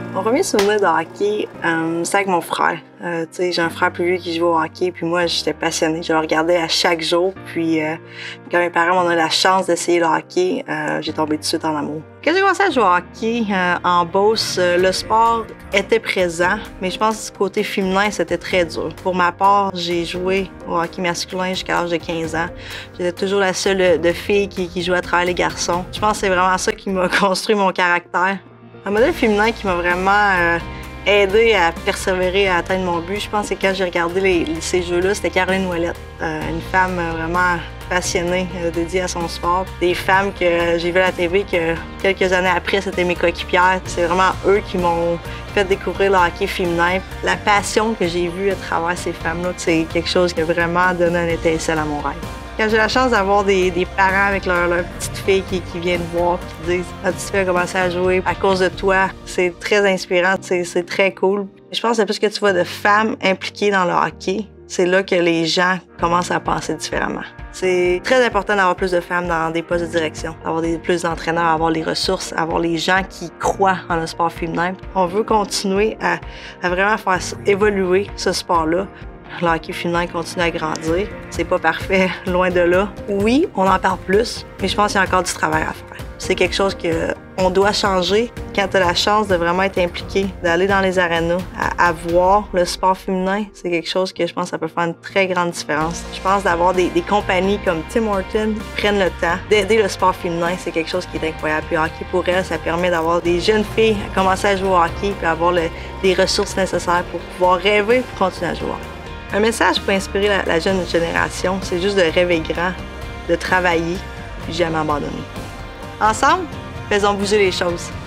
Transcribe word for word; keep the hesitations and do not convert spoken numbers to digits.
Mon premier souvenir de hockey, euh, c'est avec mon frère. Euh, j'ai un frère plus vieux qui joue au hockey, puis moi, j'étais passionnée. Je le regardais à chaque jour, puis euh, quand mes parents m'ont donné la chance d'essayer le hockey, euh, j'ai tombé tout de suite en amour. Quand j'ai commencé à jouer au hockey euh, en Beauce, euh, le sport était présent, mais je pense que du côté féminin, c'était très dur. Pour ma part, j'ai joué au hockey masculin jusqu'à l'âge de quinze ans. J'étais toujours la seule de fille qui, qui jouait à travers les garçons. Je pense que c'est vraiment ça qui m'a construit mon caractère. Un modèle féminin qui m'a vraiment euh, aidé à persévérer, à atteindre mon but, je pense que quand j'ai regardé les, ces jeux-là, c'était Caroline Ouellette, euh, une femme vraiment passionnée, euh, dédiée à son sport. Des femmes que j'ai vues à la T V, que quelques années après, c'était mes coéquipières. C'est vraiment eux qui m'ont fait découvrir le hockey féminin. La passion que j'ai vue à travers ces femmes-là, c'est quelque chose qui a vraiment donné un étincelle à mon rêve. Quand j'ai la chance d'avoir des, des parents avec leur, leur petite fille qui, qui viennent voir et qui disent « Ah, tu fais commencer à jouer à cause de toi », c'est très inspirant, c'est très cool. Je pense que plus que tu vois de femmes impliquées dans le hockey, c'est là que les gens commencent à penser différemment. C'est très important d'avoir plus de femmes dans des postes de direction, d'avoir plus d'entraîneurs, avoir les ressources, avoir les gens qui croient en le sport féminin. On veut continuer à, à vraiment faire évoluer ce sport-là. Le hockey féminin continue à grandir. C'est pas parfait, loin de là. Oui, on en parle plus, mais je pense qu'il y a encore du travail à faire. C'est quelque chose qu'on doit changer quand tu as la chance de vraiment être impliqué, d'aller dans les arénas, à, à voir le sport féminin. C'est quelque chose que je pense que ça peut faire une très grande différence. Je pense d'avoir des, des compagnies comme Tim Hortons qui prennent le temps d'aider le sport féminin, c'est quelque chose qui est incroyable. Puis le hockey pour elles, ça permet d'avoir des jeunes filles à commencer à jouer au hockey puis avoir le, les ressources nécessaires pour pouvoir rêver et continuer à jouer au hockey. Un message pour inspirer la, la jeune génération, c'est juste de rêver grand, de travailler, puis jamais abandonner. Ensemble, faisons bouger les choses.